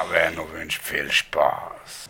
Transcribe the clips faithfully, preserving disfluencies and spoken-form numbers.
Werner wünscht viel Spaß.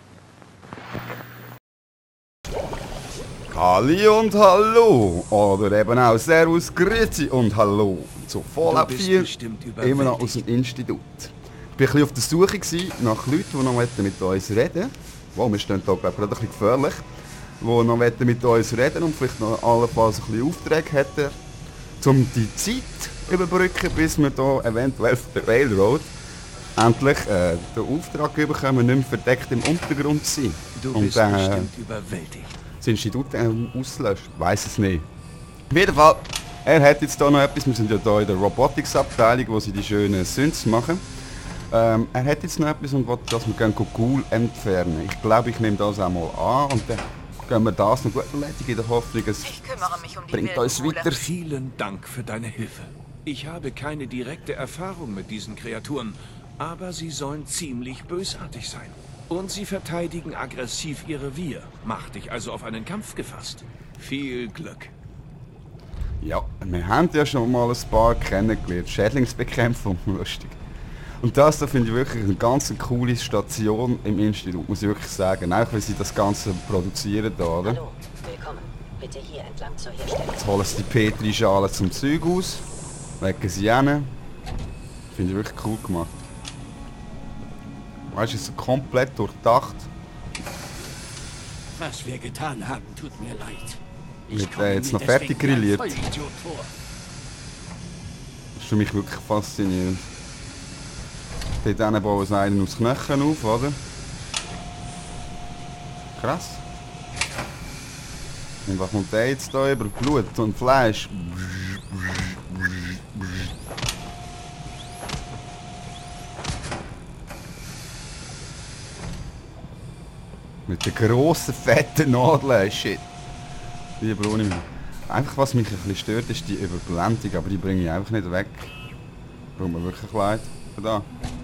Halli und Hallo, oder eben auch Servus, Grüezi und Hallo zu Fallout vier, immer noch aus dem Institut. Ich war ein bisschen auf der Suche gewesen nach Leuten, die noch mit uns reden wollten. Wow, wir stehen hier glaube ich gerade ein bisschen gefährlich. Die noch mit uns reden und vielleicht noch allenfalls ein bisschen Aufträge hätten, um die Zeit zu überbrücken, bis wir hier eventuell auf der Railroad endlich äh, den Auftrag bekommen, nicht mehr verdeckt im Untergrund zu sein. Du und, bist äh, bestimmt überwältigt. Das Institut äh, auslöscht. Ich weiss es nicht. Auf jeden Fall, er hat jetzt hier noch etwas. Wir sind ja hier in der Robotics-Abteilung, wo sie die schönen Synths machen. Ähm, er hat jetzt noch etwas und will, dass wir gerne Cool entfernen. Ich glaube, ich nehme das auch mal an und dann gehen wir das noch gut erledigen in der Hoffnung, es Ich kümmere mich um die bringt uns wilden weiter. Vielen Dank für deine Hilfe. Ich habe keine direkte Erfahrung mit diesen Kreaturen, aber sie sollen ziemlich bösartig sein. Und sie verteidigen aggressiv ihr Revier. Mach dich also auf einen Kampf gefasst. Viel Glück. Ja, wir haben ja schon mal ein paar kennengelernt. Schädlingsbekämpfung, lustig. Und das da finde ich wirklich eine ganz coole Station im Institut, muss ich wirklich sagen. Auch wenn sie das Ganze produzieren da, oder? Hallo, willkommen. Bitte hier entlang zur Herstellung. Jetzt holen sie die Petri-Schale zum Zeug aus, legen sie hin. Finde ich wirklich cool gemacht. Weißt du, es ist so komplett durchdacht. Was wir getan haben, tut mir leid. Wird äh, jetzt noch fertig grilliert. Das ist für mich wirklich faszinierend. Dort bauen sie einen aus Knochen auf, oder? Krass. Und was kommt der jetzt da über? Blut und Fleisch. Mit den grossen, fetten Nadeln, shit. Die brauche ich mir. Einfach was mich ein bisschen stört, ist die Überblendung, aber die bringe ich einfach nicht weg. Braucht mir wirklich leid. Da.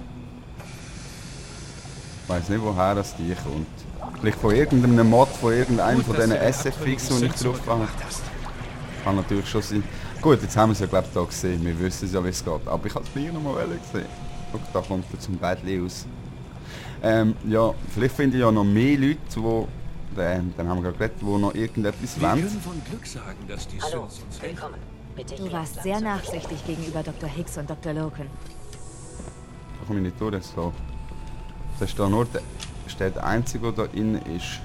Ich weiss nicht, woher das die kommt. Vielleicht von irgendeinem Mod, von irgendeinem von diesen S F X, die ich drauf habe. Kann natürlich schon sein. Gut, jetzt haben wir es ja glaube ich da gesehen. Wir wissen ja, wie es geht. Aber ich habe es gleich noch mal gesehen. Guck, da kommt er zum Bettchen aus. Ähm, ja, vielleicht finde ich ja noch mehr Leute, die, ähm, dann haben wir gerade geredet, die noch irgendetwas Wir wollen. können von Glück sagen, dass die Hallo, Synths uns helfen. willkommen. Bitte Du hier warst entlang sehr zur nachsichtig gegenüber Doktor Hicks und Doktor Loken. Da komme ich nicht durch. So. Das ist da nur der, ist der, der einzige, der da innen ist.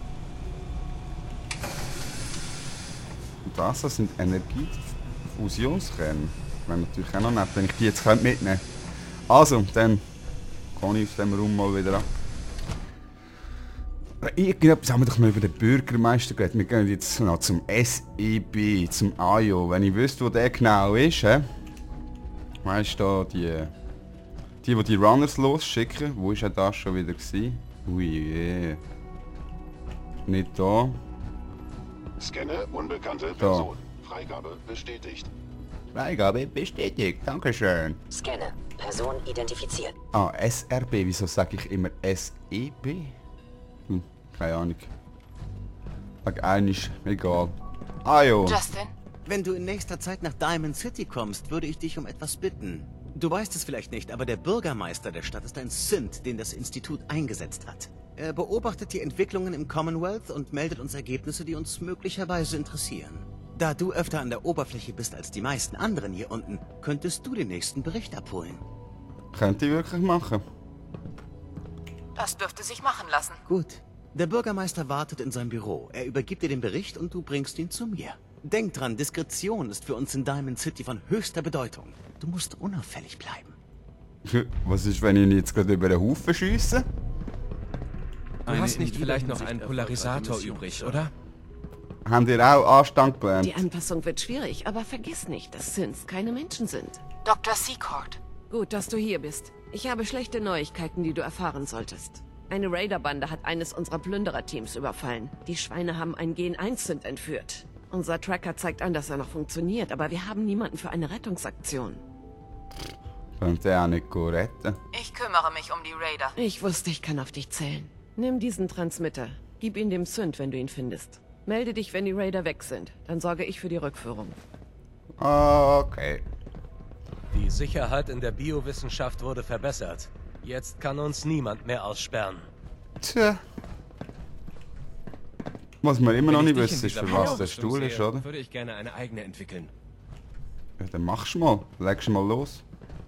Und das, das sind Energiefusionskerne. Wäre natürlich auch noch nett, wenn ich die jetzt mitnehmen könnte. Also, dann kann ich aus dem Raum mal wieder ab. Irgendetwas haben wir doch noch über den Bürgermeister geredet. Wir gehen jetzt noch zum S E B, zum A I O. Wenn ich wüsste, wo der genau ist, he? Weißt du, die, die, die die Runners losschicken, wo ist er da schon wieder gewesen? Ui, yeah. Nicht da. Scanne unbekannte Da. Person. Freigabe bestätigt. Freigabe bestätigt, dankeschön. Scanne. Person identifiziert. Ah, S R B, wieso sage ich immer S E B? Hm, keine Ahnung. Sag einisch, egal. Ah jo. Justin? Wenn du in nächster Zeit nach Diamond City kommst, würde ich dich um etwas bitten. Du weißt es vielleicht nicht, aber der Bürgermeister der Stadt ist ein Synth, den das Institut eingesetzt hat. Er beobachtet die Entwicklungen im Commonwealth und meldet uns Ergebnisse, die uns möglicherweise interessieren. Da du öfter an der Oberfläche bist als die meisten anderen hier unten, könntest du den nächsten Bericht abholen. Könnte ich wirklich machen. Das dürfte sich machen lassen. Gut. Der Bürgermeister wartet in seinem Büro. Er übergibt dir den Bericht und du bringst ihn zu mir. Denk dran, Diskretion ist für uns in Diamond City von höchster Bedeutung. Du musst unauffällig bleiben. Was ist, wenn ich ihn jetzt gerade über den Haufen schiesse? Du hast nicht vielleicht noch einen Polarisator übrig, oder? Habt ihr auch Anstand gelernt? Die Anpassung wird schwierig, aber vergiss nicht, dass Synths keine Menschen sind. Doktor Secord. Gut, dass du hier bist. Ich habe schlechte Neuigkeiten, die du erfahren solltest. Eine Raider-Bande hat eines unserer Plünderer-Teams überfallen. Die Schweine haben ein Gen eins Synth entführt. Unser Tracker zeigt an, dass er noch funktioniert, aber wir haben niemanden für eine Rettungsaktion. Könnte er auch nicht go retten. Ich kümmere mich um die Raider. Ich wusste, ich kann auf dich zählen. Nimm diesen Transmitter. Gib ihn dem Synth, wenn du ihn findest. Melde dich, wenn die Raider weg sind. Dann sorge ich für die Rückführung. Okay. Die Sicherheit in der Biowissenschaft wurde verbessert. Jetzt kann uns niemand mehr aussperren. Tja. Was wir immer noch Wenn nicht ich dich wissen, in ist, für dieser was der Stuhl ist, sehe, oder? Würde ich gerne eine eigene entwickeln. Ja, dann machst du mal. Legst du mal los.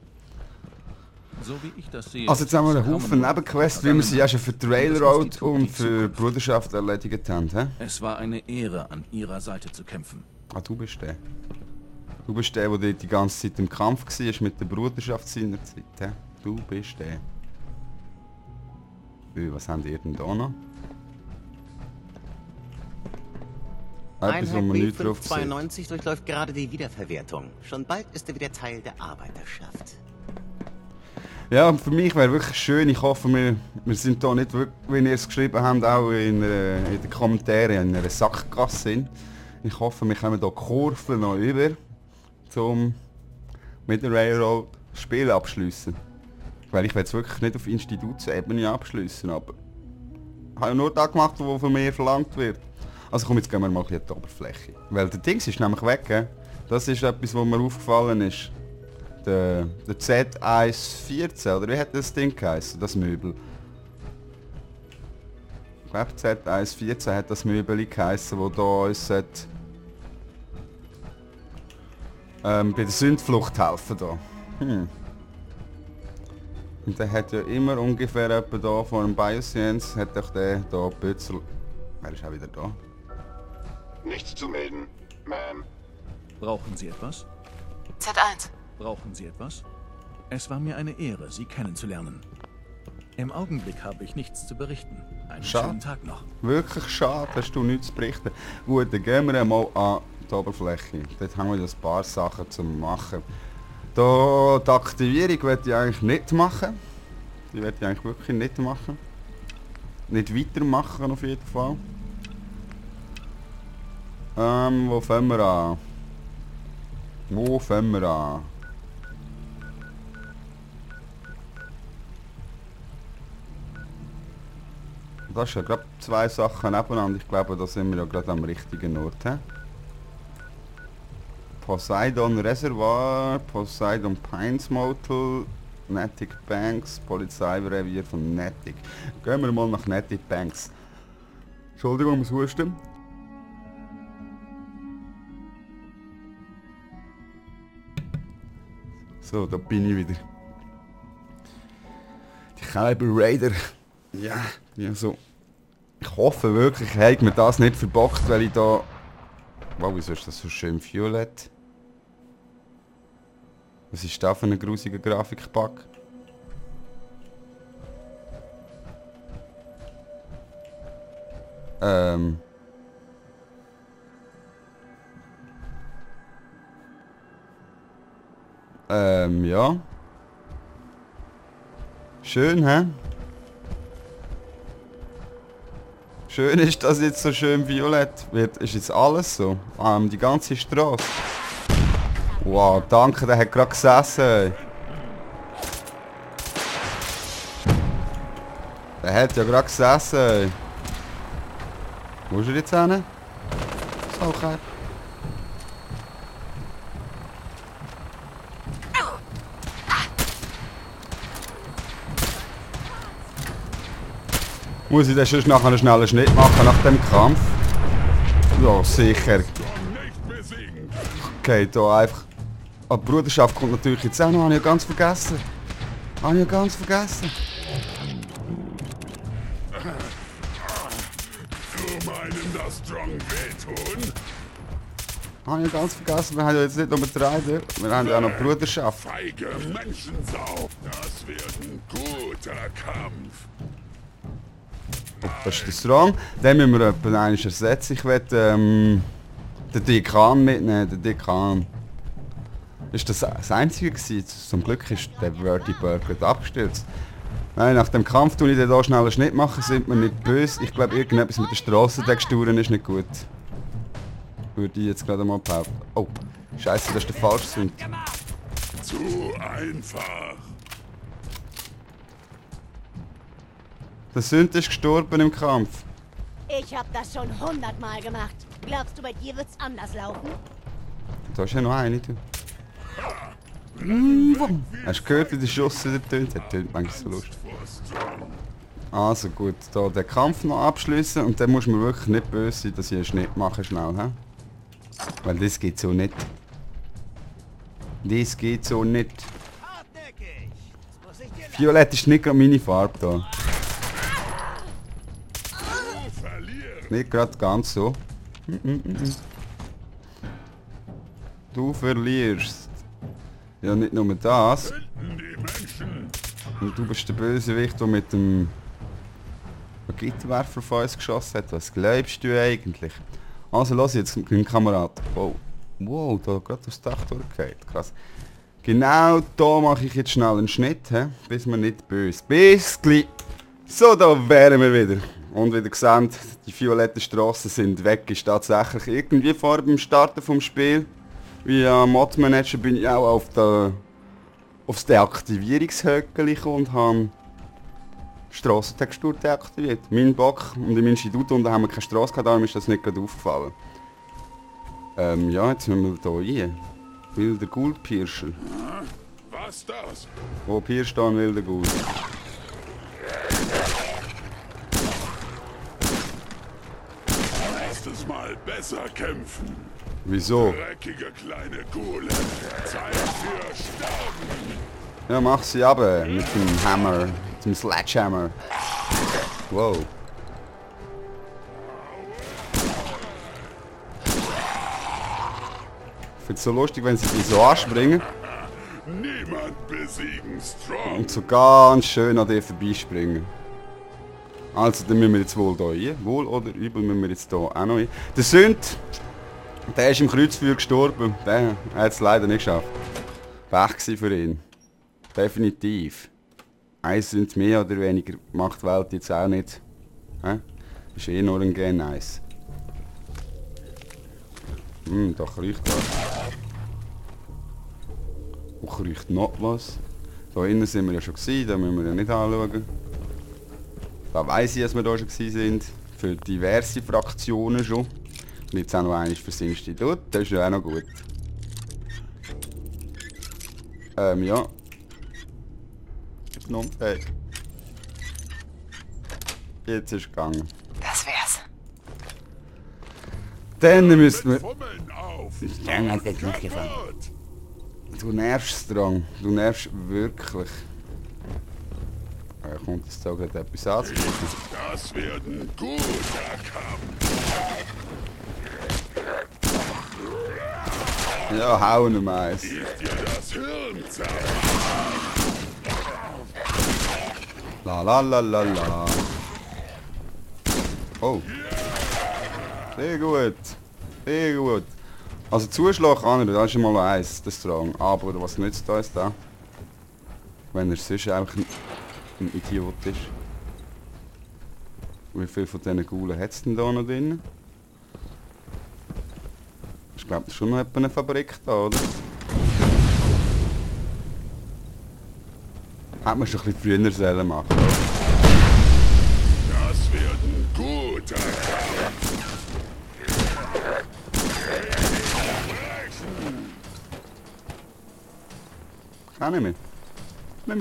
So wie ich das sehe. Also jetzt haben wir einen Haufen Nebenquests, wie wir sie ja schon für die Railroad und für Bruderschaft erledigt haben. He? Es war eine Ehre, an ihrer Seite zu kämpfen. Ah, du bist der. Du bist der, der die ganze Zeit im Kampf war mit der Bruderschaft seiner Zeit. He? Du bist der. Ui, was haben die denn da noch? Etwas, wo man Einheit nicht B drauf sieht. fünfhundertzweiundneunzig durchläuft gerade die Wiederverwertung. Schon bald ist er wieder Teil der Arbeiterschaft. Ja, und für mich wäre wirklich schön, ich hoffe, wir, wir sind da nicht wirklich, wie ihr es geschrieben habt, auch in, äh, in den Kommentaren, in einer Sackgasse. Ich hoffe, wir kommen hier Kurven noch über, um mit der Railroad das Spiel abschliessen. Weil ich will es wirklich nicht auf Institutsebene abschliessen, aber ich habe ja nur das gemacht, was von mir verlangt wird. Also komm, jetzt gehen wir mal ein bisschen an die Oberfläche. Weil der Dings ist nämlich weg, he? Das ist etwas, was mir aufgefallen ist. Der, der Z eins vierzehn, oder wie hat das Ding geheißen, das Möbel? Ich glaube Z eins vierzehn hat das Möbel geheißen, wo da uns hat, ähm, bei der Sündflucht helfen da. Hm. Und der hat ja immer ungefähr etwa da vor dem Bioscience, hat doch der da Bützel. Wer ist auch wieder da? Nichts zu melden, Ma'am. Brauchen Sie etwas? Z eins. Brauchen Sie etwas? Es war mir eine Ehre, Sie kennenzulernen. Im Augenblick habe ich nichts zu berichten. Einen Schade. schönen Tag noch. Wirklich schade, hast du nichts zu berichten. Gut, dann gehen wir mal an die Oberfläche. Dort haben wir ein paar Sachen zu machen. Da, die Aktivierung möchte ich eigentlich nicht machen. Die möchte ich eigentlich wirklich nicht machen. Nicht weitermachen auf jeden Fall. Ähm, wo fangen wir an? Wo fangen wir an? Das sind ja gerade zwei Sachen nebeneinander. Ich glaube, da sind wir ja gerade am richtigen Ort. He? Poseidon Reservoir, Poseidon Pines Motel, Natick Banks, Polizeirevier von Natick. Gehen wir mal nach Natick Banks. Entschuldigung, ich muss husten. So, da bin ich wieder. Die Kyber Raider. Ja, ja so. Ich hoffe wirklich, ich habe mir das nicht verbockt, weil ich da... Wow, wieso ist das so schön violett? Was ist da für ein grusiger Grafikbug? Ähm... Ähm, ja. Schön, hä? Schön ist, dass jetzt so schön violett wird. Ist jetzt alles so? Ähm, die ganze Straße. Wow, danke, der hat gerade gesessen. Der hat ja gerade gesessen. Wo ist er jetzt hin? So, okay. Muss ich das schon nachher einen schnellen Schnitt machen nach dem Kampf? Ja, sicher. Okay, da einfach... Ah, die Bruderschaft kommt natürlich jetzt auch noch, habe ich ja ganz vergessen. Habe ich ja ganz vergessen. Du meinen, dass Strong wehtun? Habe ich ja ganz vergessen, wir haben ja jetzt nicht nur die Reiter, wir haben ja auch noch die Bruderschaft. Feige Menschensau. Das wird ein guter Kampf. Das ist der Strong. Den müssen wir etwa einmal ersetzen. Ich will ähm, den Dekan mitnehmen, den Dekan. Ist das das Einzige gewesen? Zum Glück ist der Wordy Burger abgestürzt. Nein, nach dem Kampf tue ich den hier schnell einen Schnitt machen, sind wir nicht böse. Ich glaube, irgendetwas mit den Strassentexturen ist nicht gut. Würde ich jetzt gerade mal behaupten. Oh, scheiße, das ist der falsche Sünd. Zu einfach. Der Sünd ist gestorben im Kampf. Ich hab das schon hundertmal gemacht. Glaubst du, bei dir wird's anders laufen? Da ist ja noch eine, du. Hast du gehört, wie der Schuss wieder tönt? Das tönt manchmal so lustig. Also gut, da den Kampf noch abschließen und dann muss man wirklich nicht böse sein, dass ich einen Schnitt mache schnell, he? Weil das geht so nicht. Das geht so nicht. Violett ist nicht gerade meine Farbe da. Nicht gerade ganz so. Du verlierst. Ja, nicht nur das. Und du bist der Bösewicht, der mit dem Gitterwerfer von uns geschossen hat. Was glaubst du eigentlich? Also los jetzt, mein Kamerad. Wow, wow, da gerade das Dach durchgeht. Krass. Genau da mache ich jetzt schnell einen Schnitt, he? Bis wir nicht böse. Bis gleich. So, da wären wir wieder. Und wie ihr seht, die violetten Strassen sind weg. Ist tatsächlich irgendwie vor dem Starten vom Spiel. Wie äh, Mod-Manager bin ich auch auf der aufs Deaktivierungshöckchen gekommen und habe Strassentextur deaktiviert. Mein Bock und im Institut unten haben wir keine Strasse gehabt, darum ist das nicht gerade aufgefallen. Ähm, ja, jetzt müssen wir hier rein. Wilder Ghoul-Pirscher. Was das? Wo pirscht da ein wilder Ghoul? Nächstes Mal besser kämpfen. Wieso? Dreckige kleine Ghoule. Zeit für Sterben. Ja, mach sie aber mit dem Hammer, mit dem Sledgehammer. Wow. Ich find's so lustig, wenn sie die so anspringen. Niemand besiegen Strong. Und so ganz schön an dir vorbeispringen. Also, dann müssen wir jetzt wohl hier rein. Wohl oder übel müssen wir jetzt hier auch noch rein. Der Sünd, der ist im Kreuzfeuer gestorben. Der hat es leider nicht geschafft. Pech gewesen für ihn. Definitiv. Eins sind mehr oder weniger. Macht die Welt jetzt auch nicht. Hä? Ist eh nur ein Gen eins. Hm, da kriecht was. Wo kriecht noch was? Da innen sind wir ja schon gewesen, da müssen wir ja nicht anschauen. Da weiss ich, dass wir da schon gewesen sind. Für diverse Fraktionen schon. Und jetzt auch noch eines fürs Institut, das ist ja auch noch gut. Ähm, ja. Ich bin unfähig. Jetzt ist es gegangen. Das wär's. Dann müssen wir... Auf. Dann hat es nicht gefallen. Du nervst dran. Du nervst wirklich. Er kommt jetzt da gerade etwas an. Das wird ein guter Kampf. Ja, hau ihm eins. Ich dir das Hirn zerr. La la la la la. Oh. Sehr gut. Sehr gut. Also Zuschlag kann er, das ist schon mal eins, das Strang. Aber was nützt uns da? Wenn er sonst einfach ein, ein Idiot ist. Wie viel von diesen Gaulen hat es denn da noch drin? Ich glaube, das ist schon noch eine Fabrik da, oder? Hätte man schon ein bisschen früher sollen machen. Das wird ein guter Kampf. Keine mehr. Nicht mehr.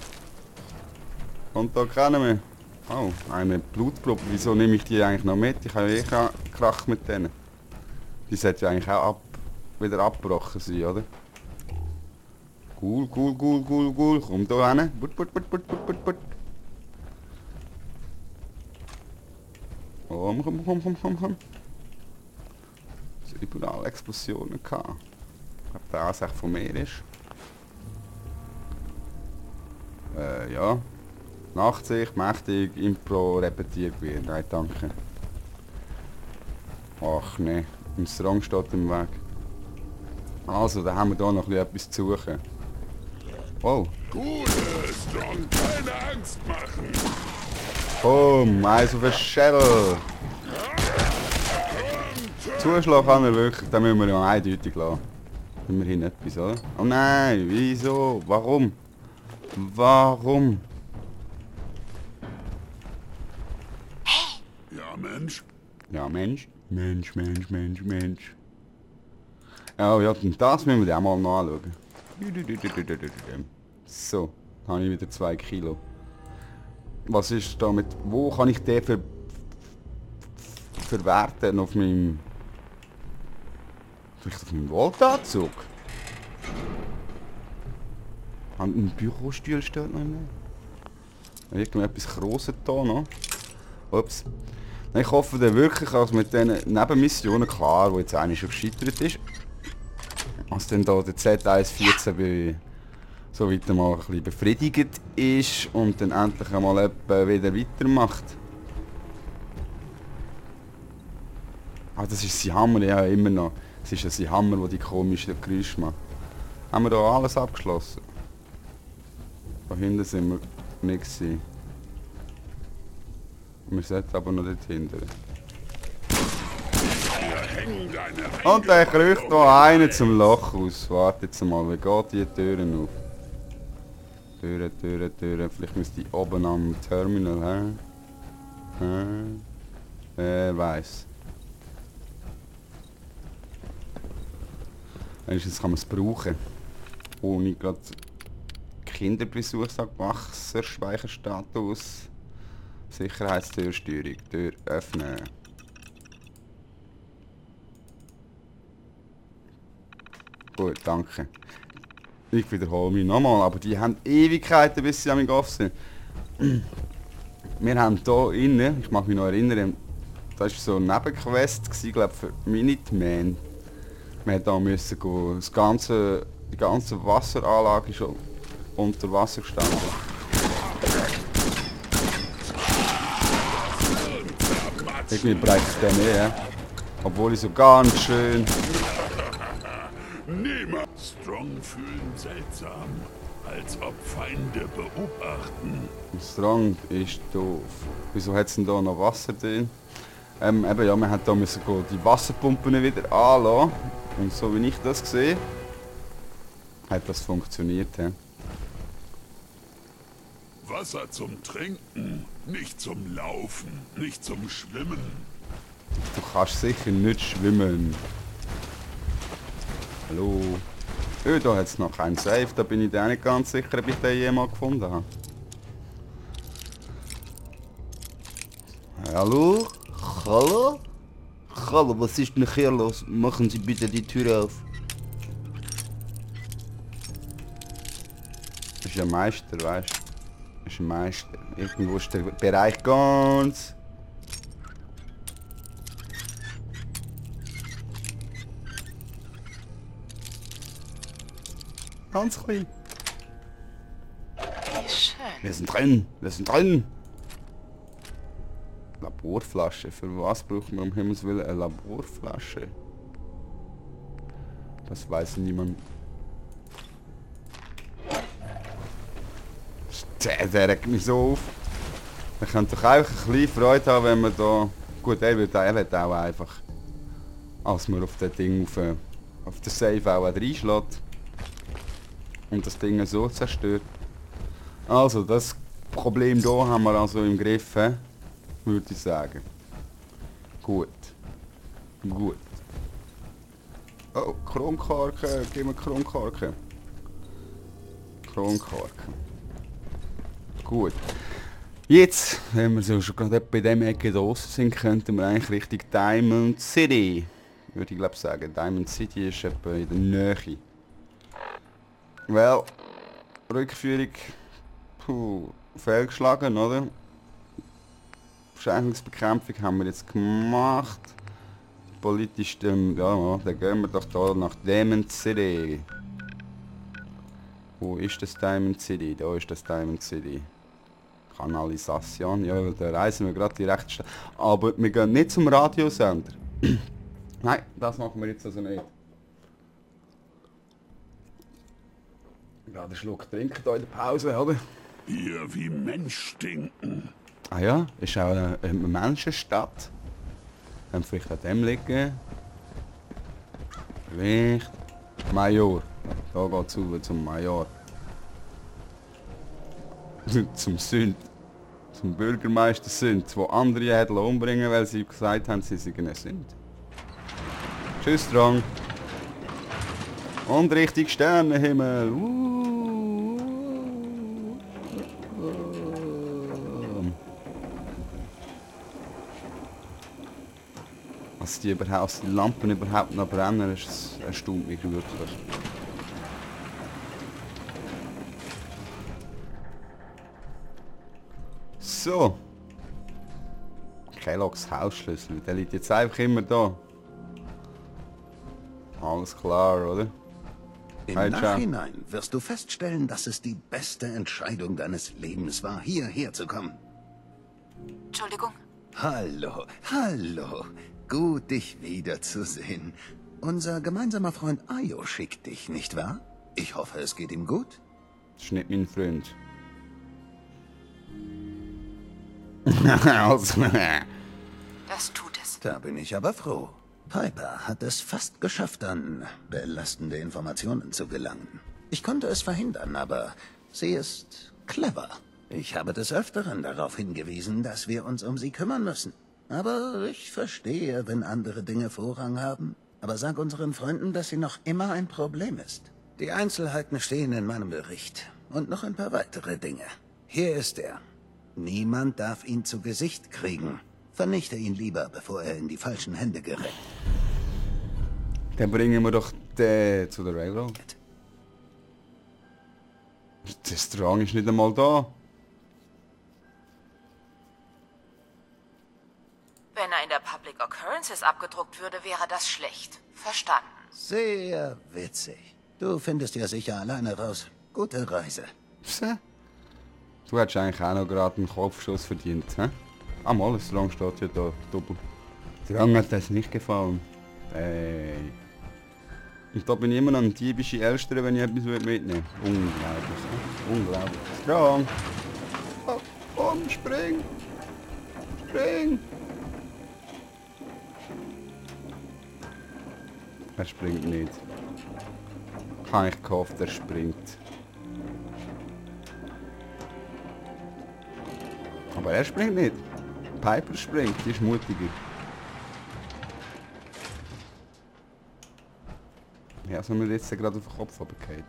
Und da kennen wir. Oh, eine Blutprobe. Wieso nehme ich die eigentlich noch mit? Ich habe eh keinen Krach mit denen. Die sollte ja eigentlich auch ab, wieder abgebrochen sein, oder? Cool, cool, cool, cool, cool. Komm da hin. Put, put, put, put, put, put, put. Komm, komm, komm, komm, komm, komm. Es hat überall Explosionen gehabt. Ob der auch von mir ist. Äh, ja. Nachtsicht, mächtig, Impro, repetiert wird. Nein, danke. Ach ne, ein Strang steht im Weg. Also, da haben wir da noch etwas zu suchen. Oh. Gute Strong, keine Angst machen. Boom, eins auf den Schädel. Zuschlag kann er wirklich, da müssen wir ja eindeutig lassen. Immerhin etwas, oder? Oh nein, wieso? Warum? Warum? Ja, Mensch. Ja, Mensch. Mensch, Mensch, Mensch, Mensch. Oh ja, und das müssen wir auch mal noch anschauen. So, dann habe ich wieder zwei Kilo. Was ist damit? Wo kann ich den ver verwerten? Auf meinem... Vielleicht auf meinem Voltanzug? Ein Bürostuhl steht noch nicht. Irgendetwas Grosses da noch. Ups. Ich hoffe dann wirklich, dass mit diesen Nebenmissionen, klar, wo jetzt eine schon gescheitert ist, dass dann da der Z eins vierzehn bei so weiter mal ein bisschen befriedigt ist und dann endlich einmal wieder weitermacht. Ah, das ist sein Hammer, ja immer noch. Es ist ja sein Hammer, der die komischen Geräusche macht. Haben wir da alles abgeschlossen? Da hinten sind wir nicht gewesen. Wir sollten aber noch dort hinten. Und der kriecht noch einen zum Loch aus. Warte jetzt mal, wie geht die Türen auf? Türen, Türen, Türen. Vielleicht müsste ich oben am Terminal, hä? Hä? Wer weiß. Wenigstens kann man es brauchen. Ohne gerade Kinderbesuch sagt Wasserspeicherstatus. Sicherheitstürsteuerung. Tür öffnen. Gut, danke. Ich wiederhole mich nochmal, aber die haben Ewigkeiten, bis sie am off sind. Wir haben hier innen, ich mag mich noch erinnern, das war so eine Nebenquest, glaube für Minuteman. Wir mussten da müssen gehen. Das ganze, die ganze Wasseranlage ist schon unter Wasser gestanden. Irgendwie bereitet es den nicht, ja? Obwohl ich so ganz schön... Niemand. Strong fühlen seltsam, als ob Feinde beobachten. Strong ist doof. Wieso hat es denn da noch Wasser drin? Ähm, eben ja, wir haben da müssen gehen, die Wasserpumpen wieder anlassen. Und so wie ich das sehe, hat das funktioniert. He? Wasser zum Trinken, nicht zum Laufen, nicht zum Schwimmen. Du kannst sicher nicht schwimmen. Hallo? Oh, da hat es noch einen Safe, da bin ich dir auch nicht ganz sicher, ob ich den jemals gefunden habe. Hallo? Hallo? Hallo, was ist denn hier los? Machen Sie bitte die Tür auf. Das ist ein Meister, weißt du? Das ist ein Meister. Irgendwo ist der Bereich ganz... Ganz klein. Wie schön. Wir sind drin, wir sind drin. Laborflasche. Für was braucht man um Himmels Willen eine Laborflasche? Das weiß niemand. Der, der regt mich so auf. Man könnte doch einfach ein bisschen Freude haben, wenn man da... Gut, er wird, er wird auch einfach... Als man auf das Ding auf, auf den Save auch reinschlägt. Und das Ding so zerstört. Also, das Problem hier haben wir also im Griff, he? Würde ich sagen. Gut. Gut. Oh, Kronkorken, gib mir Kronkorken. Kronkorken. Gut. Jetzt, wenn wir so schon gerade bei dem Ecke draussen sind, könnten wir eigentlich Richtung Diamond City. Würde ich glaube sagen. Diamond City ist etwa in der Nähe. Well, Rückführung, puh, fehlgeschlagen, oder? Verschärfungsbekämpfung haben wir jetzt gemacht. Politisch, ähm, ja, dann gehen wir doch da nach Diamond City. Wo ist das Diamond City? Da ist das Diamond City. Kanalisation, ja, da reisen wir gerade direkt. Aber wir gehen nicht zum Radiosender. Nein, das machen wir jetzt also nicht. Gerade einen Schluck trinken hier in der Pause, oder? Hier wie Mensch stinken. Ah ja, ist auch eine, eine Menschenstadt. Können wir vielleicht an dem liegen. Vielleicht. Major. Da geht's rüber zum Major. Zum Sünd. Zum Bürgermeister Sünd, wo andere hätten umbringen, weil sie gesagt haben, sie seien ein Sünd. Tschüss, Drang. Und richtig Sternenhimmel. Uh. Was die überhaupt, die Lampen überhaupt noch brennen, das erstaunt mich wirklich. So. Kellogg's Hausschlüssel, der liegt jetzt einfach immer da. Alles klar, oder? Im Hi, Nachhinein wirst du feststellen, dass es die beste Entscheidung deines Lebens war, hierher zu kommen. Entschuldigung? Hallo, hallo. Gut, dich wiederzusehen. Unser gemeinsamer Freund Ayo schickt dich, nicht wahr? Ich hoffe, es geht ihm gut. Das ist nicht mein Freund. Also. Das tut es. Da bin ich aber froh. Piper hat es fast geschafft, an belastende Informationen zu gelangen. Ich konnte es verhindern, aber sie ist clever. Ich habe des Öfteren darauf hingewiesen, dass wir uns um sie kümmern müssen. Aber ich verstehe, wenn andere Dinge Vorrang haben. Aber sag unseren Freunden, dass sie noch immer ein Problem ist. Die Einzelheiten stehen in meinem Bericht. Und noch ein paar weitere Dinge. Hier ist er. Niemand darf ihn zu Gesicht kriegen. Vernichte ihn lieber, bevor er in die falschen Hände gerät. Dann bringen wir doch den zu der Railroad. Der Strong ist nicht einmal da. Wenn er in der Public Occurrences abgedruckt würde, wäre das schlecht. Verstanden. Sehr witzig. Du findest ja sicher alleine raus. Gute Reise. Pse? Du hättest eigentlich auch noch gerade einen Kopfschuss verdient, hä? Ah mal, das Strong steht ja da, doppelt. Strong hat das nicht gefallen. Ey. Und da bin ich immer noch ein diebische Elster, wenn ich etwas mitnehmen will. Unglaublich, ne? Unglaublich. Strong! Oh, komm, spring! Spring! Er springt nicht. Ich habe ich gehofft, er springt. Aber er springt nicht. Piper springt, die ist mutiger. Ja, so mir jetzt gerade auf den Kopf runtergefallen.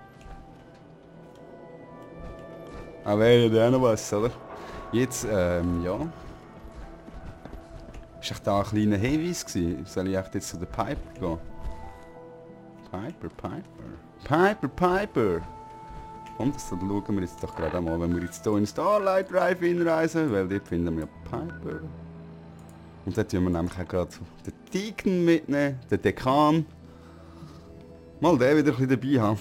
Aber wäre ja noch was, oder? Jetzt, ähm, ja. Ist echt da ein kleiner Hinweis gewesen? Soll ich echt jetzt zu der Piper gehen? Piper, Piper. Piper, Piper! Und das schauen wir jetzt doch gerade einmal, wenn wir jetzt hier in Starlight Drive hinreisen, weil dort finden wir Piper. Und dort tun wir nämlich auch gerade den Deacon mitnehmen, den Dekan. Mal den wieder ein bisschen dabei haben.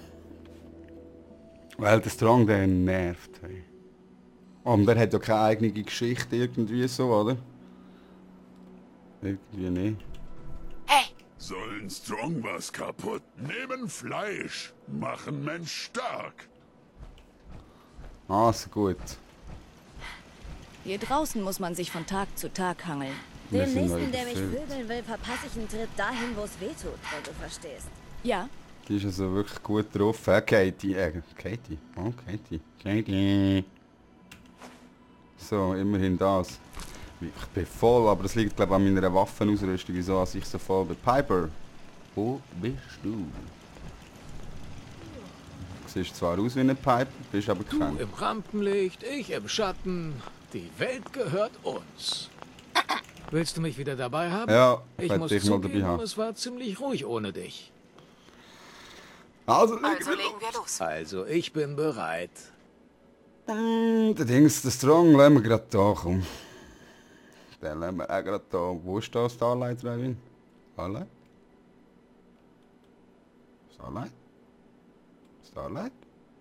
Weil der Strong der nervt. Hey. Und der hat ja keine eigene Geschichte irgendwie so, oder? Irgendwie nicht. Hey! Sollen Strong was kaputt? Nehmen Fleisch. Machen Mensch stark. Ah, so gut. Hier draußen muss man sich von Tag zu Tag hangeln. Wir Dem sind nächsten, neu der mich gefüllt. vögeln will, verpasse ich einen Tritt dahin, wo es weh tut, wenn du verstehst. Ja. Die ist also wirklich gut drauf. Äh, Katie, äh, Katie. Oh, Katie. Katie. So, immerhin das. Ich bin voll, aber das liegt glaube ich an meiner Waffenausrüstung, wieso ich so voll bin. Piper, wo bist du? Du siehst zwar aus wie eine Piper, bist aber kein. Du im Rampenlicht, ich im Schatten. Die Welt gehört uns. Willst du mich wieder dabei haben? Ja, ich muss dich mal dabei zugeben, haben. es war ziemlich ruhig ohne dich. Also, Also legen wir los. Also, ich bin bereit. Mm, der Dings, der Strong, lassen wir gerade da, komm. Den lassen wir auch gerade da. Wo ist da Starlight Drive-In? Starlight? Starlight? Starlight?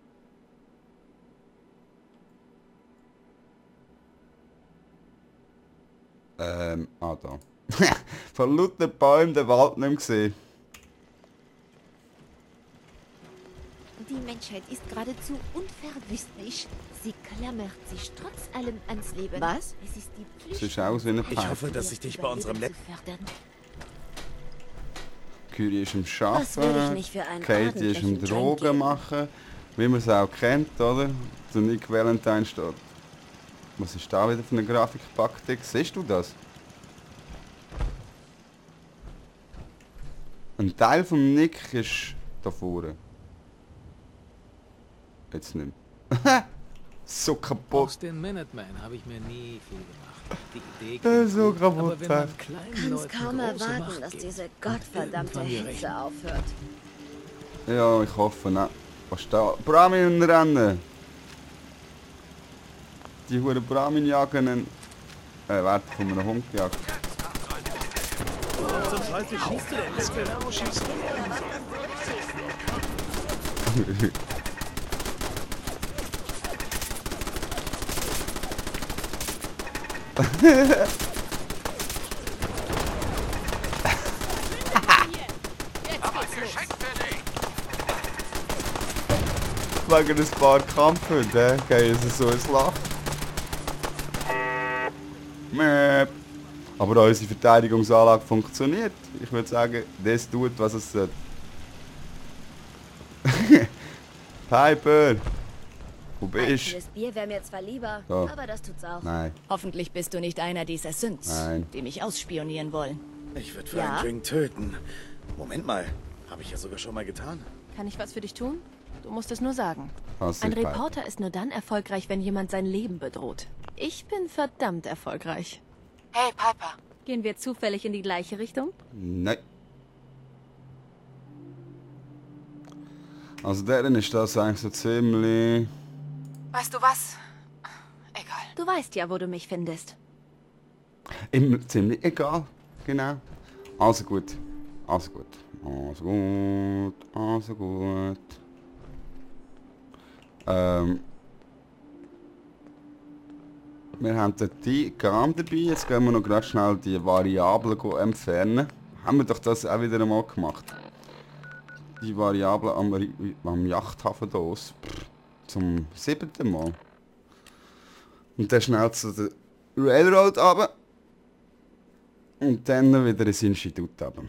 Ähm, ah da. Von lauter Bäumen den Wald nicht mehr gesehen. Die Menschheit ist geradezu unverwüstlich. Sie klammert sich trotz allem ans Leben. Was? Es ist die Das Pflicht. ist aus wie eine Ich Pipe. hoffe, dass ich dich bei unserem Lab... Kyrie ist im Das würde ich Arbeiten, nicht für einen Katie ist im ordentlichen Drogen Drink geben. machen, wie man es auch kennt, oder? Der Nick Valentine steht. Was ist da wieder für eine Grafik gepackt? Siehst du das? Ein Teil von Nick ist Da vorne. Jetzt nicht mehr. So kaputt. Aus den Minutemen habe ich mir nie viel gemacht. Die Idee äh, so gut, kaputt. aber wenn man kleinen Kann's Leuten kaum große erwarten, Macht dass gibt, diese wird gottverdammte irgendwann die Hitze Rechnung. aufhört. Ja, ich hoffe nicht. Was ist da? Brahmin rennen! Die huren Brahmin jagen. Äh, werden von einem Hund gejagt. Warum zum Scheiße schießt du denn nicht genau? Schießt Wegen ein paar Kampfhunde, gehen sie so ins Lachen. Mäp. Aber unsere Verteidigungsanlage funktioniert. Ich würde sagen, das tut, was es sollte. Piper! Wo Ein bist kühles Bier wäre mir zwar lieber, So. aber das tut's auch. Nein. Hoffentlich bist du nicht einer dieser Synths, Nein. die mich ausspionieren wollen. Ich würde für Ja? einen Drink töten. Moment mal, habe ich ja sogar schon mal getan. Kann ich was für dich tun? Du musst es nur sagen. Hast Ein dich, Piper. Reporter ist nur dann erfolgreich, wenn jemand sein Leben bedroht. Ich bin verdammt erfolgreich. Hey, Piper. Gehen wir zufällig in die gleiche Richtung? Nein. Also deren ist das eigentlich so ziemlich... Weißt du was? Egal. Du weißt ja, wo du mich findest. Immer ziemlich egal. Genau. Also gut. Also gut. Also gut. Also gut. Ähm... Wir haben den Diagramm dabei, jetzt gehen wir noch gerade schnell die Variablen entfernen. Haben wir doch das auch wieder einmal gemacht. Die Variablen am, am Yachthafen hier aus. Zum siebten Mal. Und dann schnell zu der Railroad runter. Und dann wieder ins Institut runter.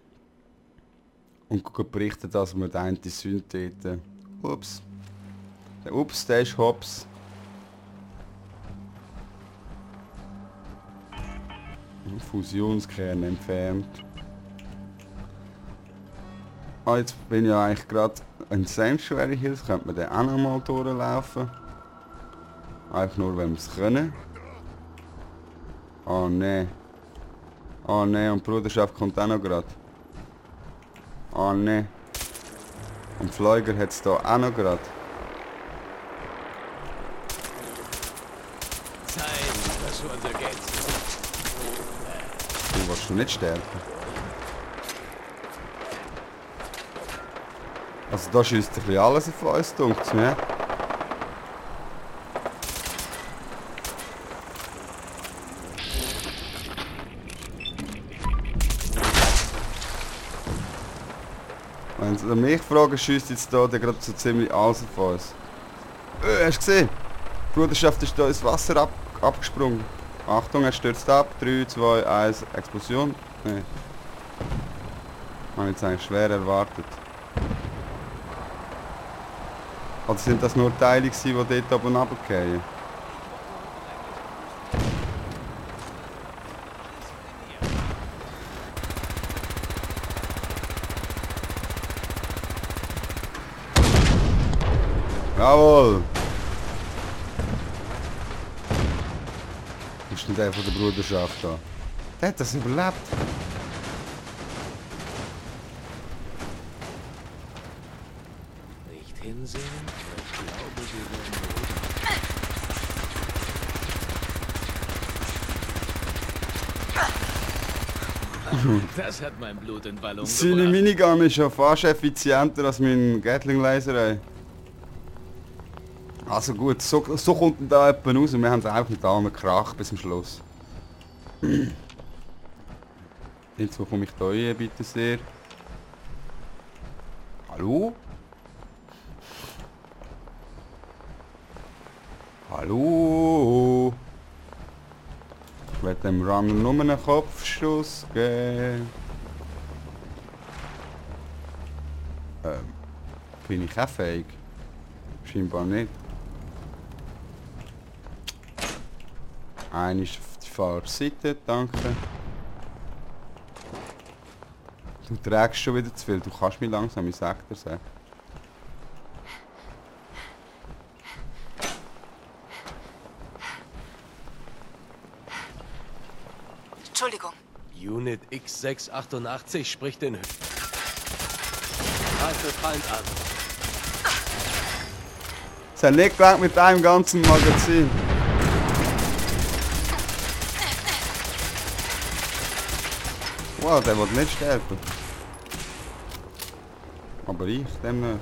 Und gucken berichten, dass wir den einen Syntheten... Ups. Der Ups, der ist hops. Fusionskern entfernt. Ah, jetzt bin ich ja eigentlich gerade ein Sanctuary hier, das könnte man dann auch noch mal durchlaufen. Einfach nur, wenn wir es können. Oh ne. Oh ne, und die Bruderschaft kommt auch noch gerade. Oh ne. Und Fleuger hat es da auch noch gerade. Zeit, dass wir unser Geld Du willst du nicht sterben. Also da schießt ein bisschen alles auf uns, dunkt mir. Wenn sie mich fragen, schießt jetzt da gerade so ziemlich alles auf uns. Äh, hast du gesehen? Die Bruderschaft ist da ins Wasser ab abgesprungen. Achtung, er stürzt ab. drei, zwei, eins, Explosion. Nee. Habe ich jetzt eigentlich schwer erwartet. Oder sind das nur Teile gewesen, die dort oben runterfallen? Jawohl! Das ist nicht der von der Bruderschaft da. Der hat das überlebt. nicht hinsehen, aber ich glaube, sie werden Das hat mein Blut in Ballon Seine gebracht. Minigun ist ja fast effizienter als mein Gatling-Laser. Also gut, so, so kommt denn da jemand raus und wir haben es einfach mit allen Krach bis zum Schluss. Jetzt, wo komme ich da rein, bitte sehr? Hallo? Hallo? Ich werde dem Runner nur einen Kopfschuss geben. Ähm, bin ich auch fähig? Scheinbar nicht. Eine ist auf die Fahrerseite, danke. Du trägst schon wieder zu viel, du kannst mich langsam, ich sag dir sagen. Entschuldigung. Unit X sechs achtundachtzig spricht den... Greife Feind an. Es hat nicht gelangt mit einem ganzen Magazin. Wow, der wird nicht sterben. Aber ich, dem nicht.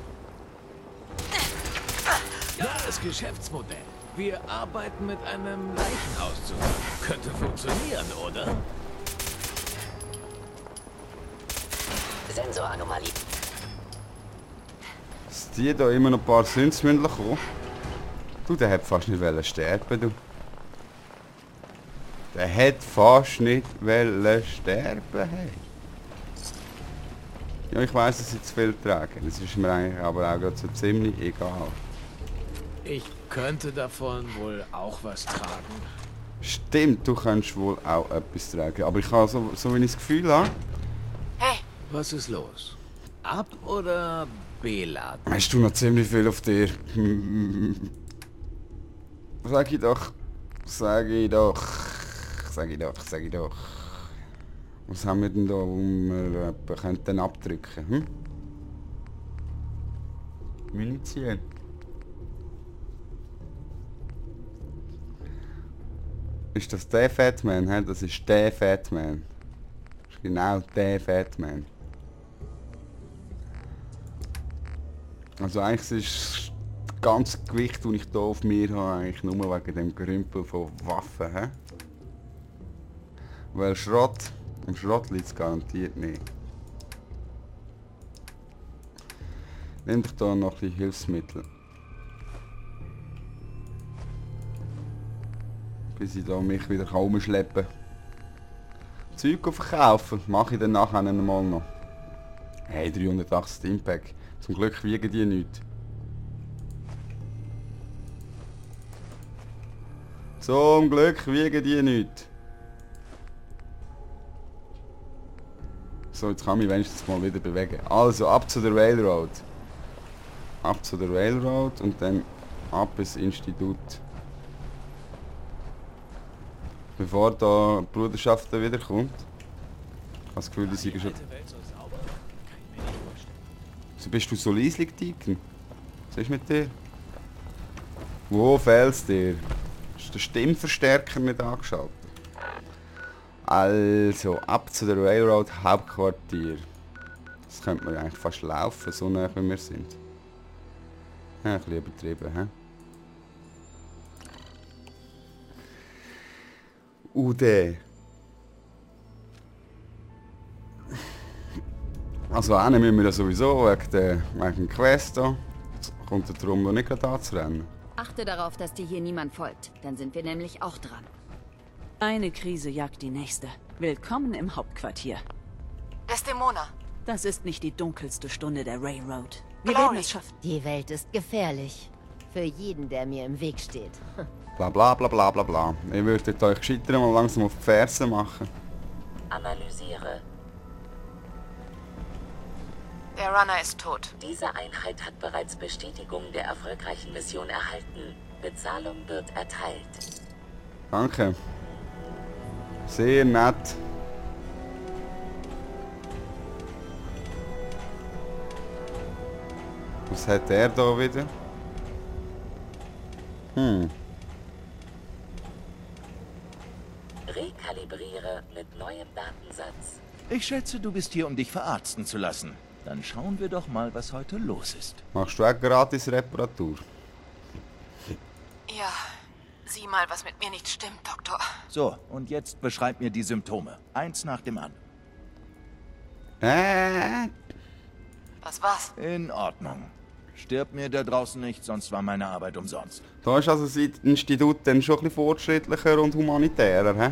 Das Geschäftsmodell. Wir arbeiten mit einem Leichenhaus zusammen. Könnte funktionieren, oder? Sensoranomalie. Dass die da immer noch ein paar Süns kommen. Du, der hat fast nicht wollen sterben, du. Der hat fast nicht wollen sterben, hey. Ja, ich weiss, dass sie zu viel tragen. Das ist mir eigentlich aber auch gerade so ziemlich egal. Ich könnte davon wohl auch was tragen. Stimmt, du kannst wohl auch etwas tragen. Aber ich habe so, so wie ich das Gefühl habe... Hey! Was ist los? Ab- oder beladen? Hast du noch ziemlich viel auf dir? Sag ich doch. Sag ich doch. Sag ich doch, sag ich doch. Was haben wir denn da, wo wir etwa könnten abdrücken? Hm? Munition. Ist das der Fatman? He? Das ist der Fatman. Das ist genau der Fatman. Also eigentlich ist das ganze Gewicht, das ich hier auf mir habe, eigentlich nur wegen dem Gerümpel von Waffen. He? Weil Schrott, im Schrott liegt es garantiert nicht. Nimm dich da noch ein bisschen Hilfsmittel. Bis ich da mich wieder umschleppen kann. Zeug verkaufen, mache ich dann nachher einmal noch. Hey, dreihundertachtzig Stimpack. Zum Glück wiegen die nichts. Zum Glück wiegen die nichts. So, jetzt kann ich mich wenigstens mal wieder bewegen. Also, ab zu der Railroad. Ab zu der Railroad und dann ab ins Institut. Bevor da die Bruderschaft wiederkommt. Ich habe das Gefühl, die sind schon... So bist du so leislich, Deacon? Was ist mit dir? Wo fehlt's dir? Ist der Stimmverstärker nicht angeschaltet? Also, ab zu der Railroad Hauptquartier. Das könnte man eigentlich fast laufen, so nah wie wir sind. Ja, ein bisschen übertrieben, hä? U D. Also einen müssen wir ja sowieso wegen der wegen dem Quest da. Kommt er darum, noch nicht gerade anzurennen. Achte darauf, dass dir hier niemand folgt. Dann sind wir nämlich auch dran. Eine Krise jagt die nächste. Willkommen im Hauptquartier. Desdemona. Das ist nicht die dunkelste Stunde der Railroad. Wir Glory. werden es schaffen. Die Welt ist gefährlich. Für jeden, der mir im Weg steht. Bla bla bla bla bla bla. Ich würde euch gescheitert mal langsam auf die Ferse machen. Analysiere. Der Runner ist tot. Diese Einheit hat bereits Bestätigung der erfolgreichen Mission erhalten. Bezahlung wird erteilt. Danke. Sehr nett. Was hat er da wieder? Hm. Rekalibriere mit neuem Datensatz. Ich schätze, du bist hier, um dich verarzten zu lassen. Dann schauen wir doch mal, was heute los ist. Machst du auch gratis Reparatur? Ja, sieh mal, was mit mir nicht stimmt, Doktor. So, und jetzt beschreib mir die Symptome. Eins nach dem anderen. Äh? Was war's? In Ordnung. Stirb mir da draußen nicht, sonst war meine Arbeit umsonst. Da ist also das Institut dann schon ein bisschen fortschrittlicher und humanitärer, hä?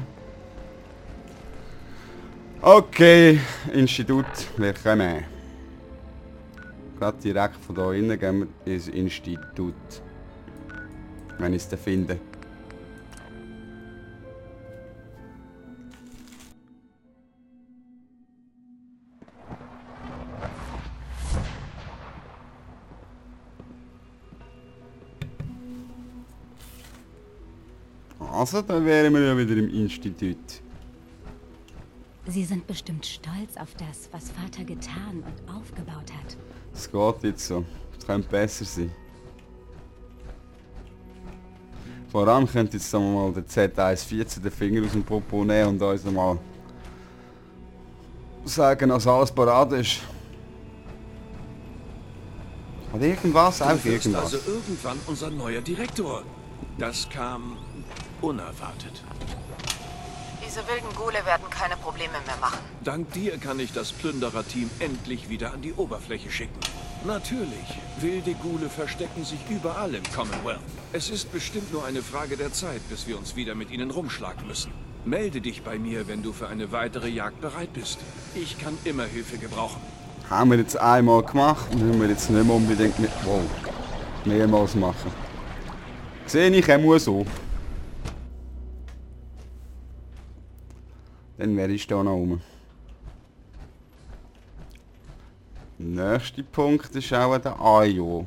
Okay, Institut, wir kommen. Gerade direkt von hier innen gehen wir ins Institut. Wenn ich es dann finde. Also, dann wären wir ja wieder im Institut. Sie sind bestimmt stolz auf das, was Vater getan und aufgebaut hat. Es geht jetzt so. Es könnte besser sein. Vor allem könnte jetzt sagen wir mal der Z eins vierzehn den Finger aus dem Popo nehmen und uns mal sagen, dass alles parat ist. Oder irgendwas, Du einfach wirst irgendwas. also irgendwann unser neuer Direktor. Das kam unerwartet. Diese wilden Ghule werden keine Probleme mehr machen. Dank dir kann ich das Plünderer-Team endlich wieder an die Oberfläche schicken. Natürlich, wilde Ghule verstecken sich überall im Commonwealth. Es ist bestimmt nur eine Frage der Zeit, bis wir uns wieder mit ihnen rumschlagen müssen. Melde dich bei mir, wenn du für eine weitere Jagd bereit bist. Ich kann immer Hilfe gebrauchen. Haben wir jetzt einmal gemacht, müssen wir jetzt nicht mehr unbedingt mit wow, mehrmals machen. Sehe ich auch so. Dann wäre ich da noch rum. Der nächste Punkt ist auch der Ajo.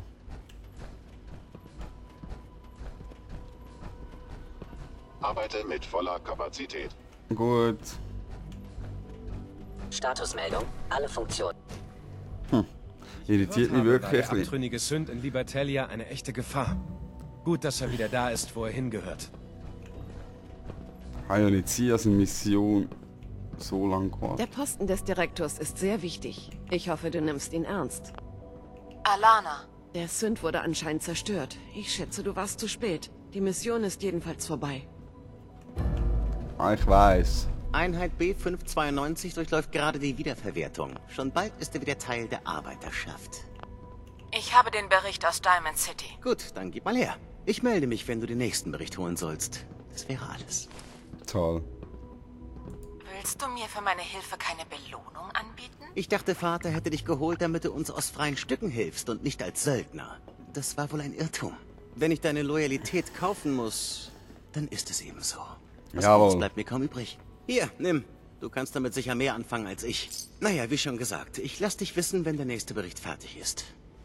Arbeite mit voller Kapazität. Gut. Statusmeldung, alle Funktionen. Hm. Irritiert mich wirklich. Der abtrünnige Sünd in Libertalia eine echte Gefahr. Gut, dass er wieder da ist, wo er hingehört. Habe ja nicht sie als eine Mission so lang gewartet. Der Posten des Direktors ist sehr wichtig. Ich hoffe, du nimmst ihn ernst. Alana. Der Sünd wurde anscheinend zerstört. Ich schätze, du warst zu spät. Die Mission ist jedenfalls vorbei. Ah, ich weiß. Einheit B fünf zweiundneunzig durchläuft gerade die Wiederverwertung. Schon bald ist er wieder Teil der Arbeiterschaft. Ich habe den Bericht aus Diamond City. Gut, dann gib mal her. Ich melde mich, wenn du den nächsten Bericht holen sollst. Das wäre alles. Toll. Willst du mir für meine Hilfe keine Belohnung anbieten? Ich dachte, Vater hätte dich geholt, damit du uns aus freien Stücken hilfst und nicht als Söldner. Das war wohl ein Irrtum. Wenn ich deine Loyalität kaufen muss, dann ist es eben so. Was Jawohl. anderes bleibt mir kaum übrig. Hier, nimm. Du kannst damit sicher mehr anfangen als ich. Naja, wie schon gesagt, ich lass dich wissen, wenn der nächste Bericht fertig ist.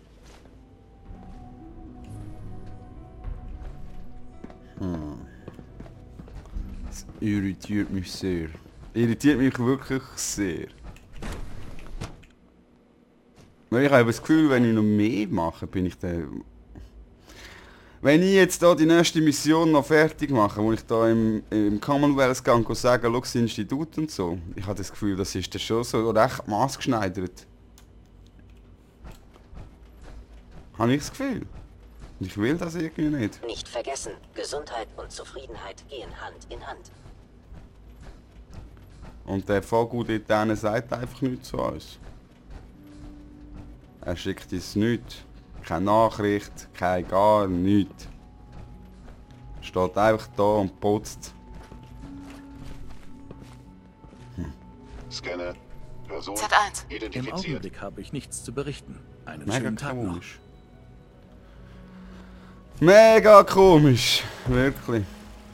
Hm. Das irritiert mich sehr. Irritiert mich wirklich sehr. Weil ich habe das Gefühl, wenn ich noch mehr mache, bin ich dann... Wenn ich jetzt da die nächste Mission noch fertig mache, wo ich da im, im Commonwealth gehe und sage, schau, das Institut und so, ich habe das Gefühl, das ist dann schon so recht maßgeschneidert. Habe ich das Gefühl. Und ich will das irgendwie nicht. Nicht vergessen, Gesundheit und Zufriedenheit gehen Hand in Hand. Und der Vogel dort drinnen sagt einfach nichts zu uns. Er schickt uns nichts. Keine Nachricht, kein gar nichts. Steht einfach da und putzt. Hm. Scanne. Person Z eins. Im identifiziert. Augenblick habe ich nichts zu berichten. Einen Mega schönen Tag noch. komisch. Mega komisch. Wirklich.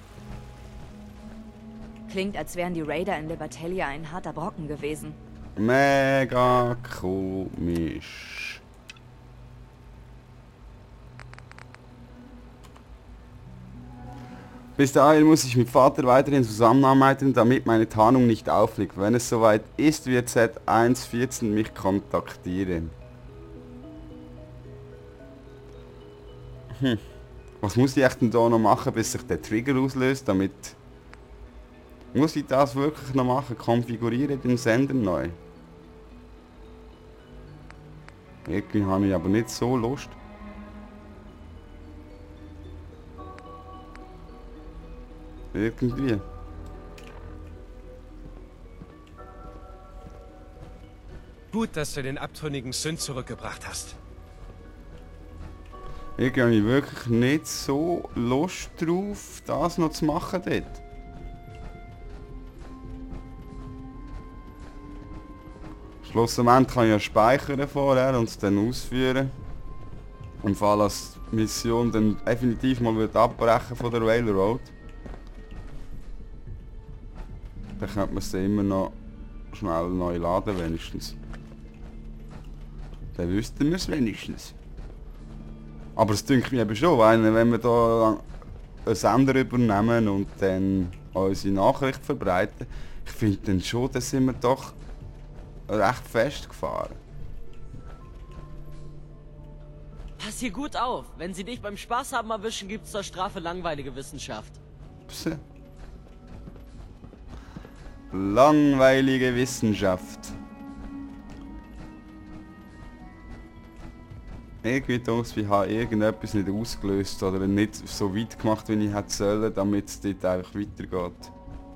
Klingt, als wären die Raider in Libertalia ein harter Brocken gewesen. Mega komisch. Bis dahin muss ich mit Vater weiterhin zusammenarbeiten, damit meine Tarnung nicht auffliegt. Wenn es soweit ist, wird Z eins vierzehn mich kontaktieren. Hm. Was muss ich echt denn da noch machen, bis sich der Trigger auslöst, damit... Muss ich das wirklich noch machen? Konfiguriere den Sender neu. Irgendwie habe ich aber nicht so Lust. Irgendwie. Gut, dass du den abtrünnigen Sünd zurückgebracht hast. Irgendwie habe ich wirklich nicht so Lust drauf, das noch zu machen dort. Schlussendlich kann ich ja speichern vorher und es dann ausführen. Im Fall, als die Mission dann definitiv mal wird abbrechen von der Railroad. Dann könnte man es dann immer noch schnell neu laden wenigstens. Dann wüssten wir es wenigstens. Aber es dünkt mich eben schon, weil wenn man da einen Sender übernehmen und dann unsere Nachricht verbreiten. Ich finde dann schon, da sind wir doch recht festgefahren. Pass hier gut auf. Wenn sie dich beim Spaß haben erwischen, gibt's zur Strafe langweilige Wissenschaft. Pse. Langweilige Wissenschaft. Irgendwie denke ich, ich habe irgendetwas nicht ausgelöst oder nicht so weit gemacht, wie ich hätte sollen, damit es dort einfach weitergeht.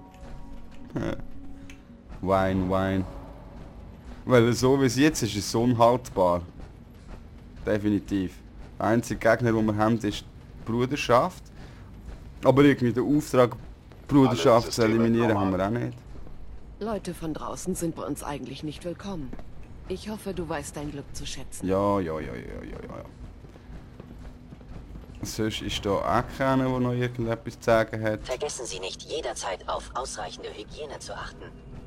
Wein, Wein. Weil so wie es jetzt ist, ist es unhaltbar. Definitiv. Der einzige Gegner, den wir haben, ist die Bruderschaft. Aber irgendwie den Auftrag, Bruderschaft zu eliminieren, haben wir auch nicht. Leute von draußen sind bei uns eigentlich nicht willkommen. Ich hoffe, du weißt dein Glück zu schätzen. Ja, ja, ja, ja, ja, ja. Sonst ist da auch keiner, der noch irgendetwas zu sagen hat. Vergessen Sie nicht, jederzeit auf ausreichende Hygiene zu achten.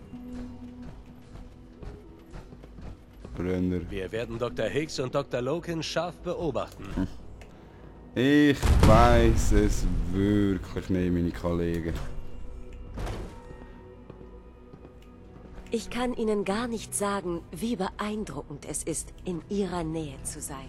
Brünner. Wir werden Doktor Higgs und Doktor Loken scharf beobachten. Hm. Ich weiß es wirklich nicht, meine Kollegen. Ich kann Ihnen gar nicht sagen, wie beeindruckend es ist, in Ihrer Nähe zu sein.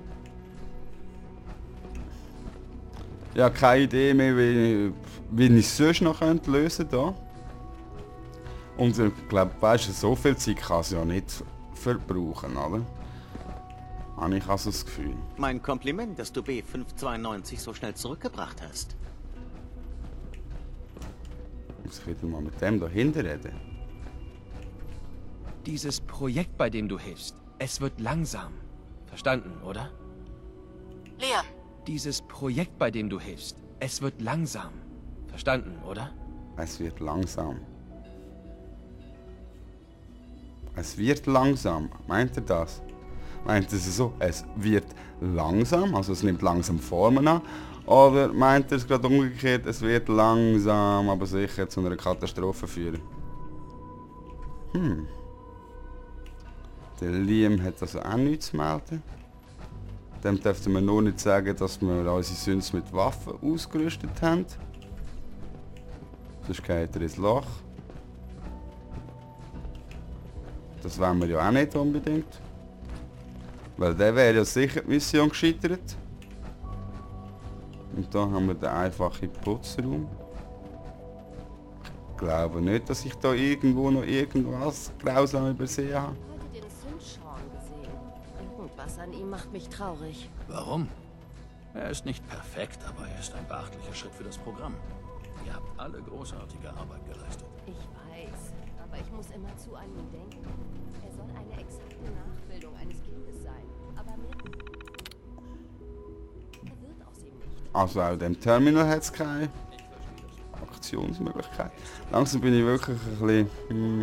Ja, keine Idee mehr, wie, wie ich es sonst noch könnte lösen könnte. Und ich glaube, weißt du, so viel Zeit kann es ja nicht verbrauchen, oder? Habe ich also das Gefühl. Mein Kompliment, dass du B fünf zweiundneunzig so schnell zurückgebracht hast. Ich muss wieder mal mit dem da hinten reden. Dieses Projekt, bei dem du hilfst, es wird langsam. Verstanden, oder? Liam. Dieses Projekt, bei dem du hilfst, es wird langsam. Verstanden, oder? Es wird langsam. Es wird langsam. Meint er das? Meint er es so, es wird langsam, also es nimmt langsam Formen an? Oder meint er es gerade umgekehrt, es wird langsam, aber sicher zu einer Katastrophe führen? Hm. Der Liam hat also auch nichts zu melden. Dem dürften wir nur nicht sagen, dass wir unsere Süns mit Waffen ausgerüstet haben. Sonst geht er ins Loch. Das wollen wir ja auch nicht unbedingt. Weil der wäre ja sicher die Mission gescheitert. Und da haben wir den einfachen Putzraum. Ich glaube nicht, dass ich da irgendwo noch irgendwas grausam übersehen habe. Was an ihm macht mich traurig. Warum? Er ist nicht perfekt, aber er ist ein beachtlicher Schritt für das Programm. Ihr habt alle großartige Arbeit geleistet. Ich weiß, aber ich muss immer zu an ihn denken. Er soll eine exakte Nachbildung eines Kindes sein, aber mehr... Er wird aus ihm nicht. Also auch dem Terminal hat es keine Aktionsmöglichkeit. Langsam bin ich wirklich ein bisschen... Hm,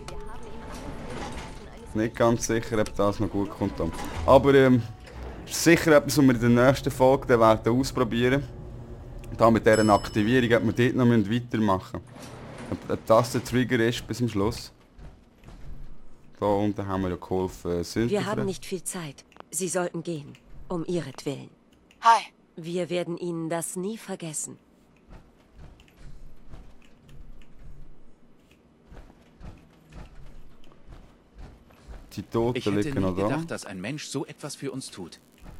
nicht ganz sicher, ob das noch gut kommt. Aber ähm, ist sicher etwas, was wir in der nächsten Folge dann werden ausprobieren. Da mit dieser Aktivierung, ob wir dort noch weitermachen müssen. Ob das der Trigger ist bis zum Schluss. Da unten haben wir ja geholfen. Äh, wir haben nicht viel Zeit. Sie sollten gehen. Um ihretwillen. Hi. Wir werden Ihnen das nie vergessen. Die Toten ich hätte liegen nie noch da. gedacht, dass ein Mensch so etwas für uns tut.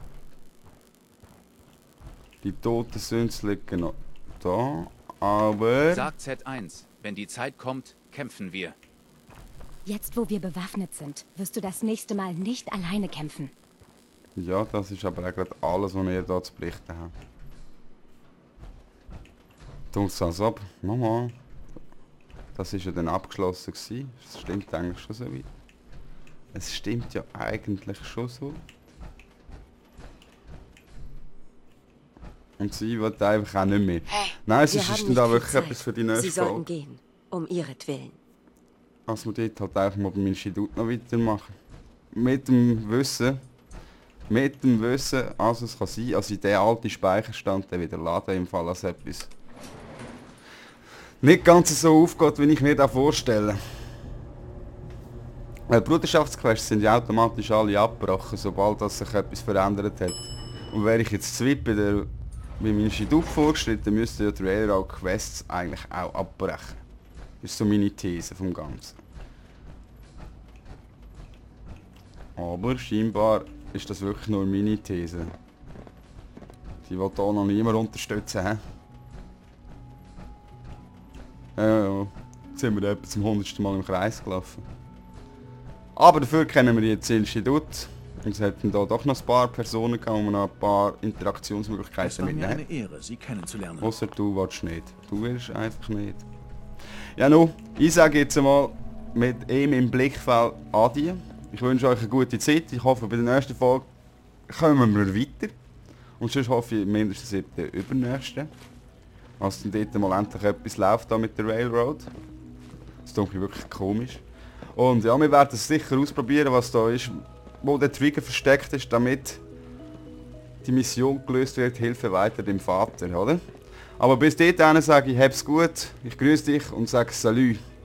Die Toten sind liegen noch da, aber... Sagt Z eins, wenn die Zeit kommt, kämpfen wir. Jetzt, wo wir bewaffnet sind, wirst du das nächste Mal nicht alleine kämpfen. Ja, das ist aber auch gerade alles, was ihr hier zu berichten habt. Tut es also ab. Mama. Das ist ja dann abgeschlossen gewesen. Das stimmt eigentlich schon so weit. Es stimmt ja eigentlich schon so. Und sie will einfach auch nicht mehr. Hey, nein, es ist dann da wirklich etwas für die nächste Sie sollten Folge. gehen, um ihretwillen. Also wir dort halt einfach mal beim Institut noch weitermachen. Mit dem Wissen, mit dem Wissen, also es kann sein, also in den alten Speicherstand dann wieder laden, im Fall als etwas nicht ganz so aufgeht, wie ich mir das vorstelle. Weil Bruderschaftsquests sind ja automatisch alle abgebrochen, sobald das sich etwas verändert hat. Und wäre ich jetzt zu weit bei der wie im Institut vorgeschritten, müsste ja die Railroad Quests eigentlich auch abbrechen. Das ist so meine These vom Ganzen. Aber scheinbar ist das wirklich nur meine These. Die will hier noch niemand unterstützen. He? Ja, ja. Jetzt sind wir etwa zum hundertsten Mal im Kreis gelaufen. Aber dafür kennen wir jetzt das Institut. Und es hätten da doch noch ein paar Personen gehabt, wo wir noch ein paar Interaktionsmöglichkeiten mitnehmen. Es war mir eine Ehre, Sie kennenzulernen. Ausser du willst nicht. Du willst einfach nicht. Ja nun, ich sage jetzt einmal mit ihm im Blickfeld Adi. Ich wünsche euch eine gute Zeit. Ich hoffe, bei der nächsten Folge kommen wir weiter. Und sonst hoffe ich mindestens in der übernächsten. Als dann dort mal endlich etwas läuft da mit der Railroad. Das ist irgendwie wirklich komisch. Und ja, wir werden es sicher ausprobieren, was da ist, wo der Trigger versteckt ist, damit die Mission gelöst wird. Hilfe weiter dem Vater, oder? Aber bis dahin sage ich, hab's gut, ich grüße dich und sage Salü.